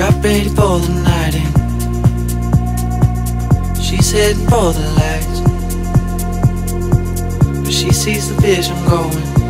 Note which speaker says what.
Speaker 1: got ready for the night in. She's heading for the lights, but she sees the vision going.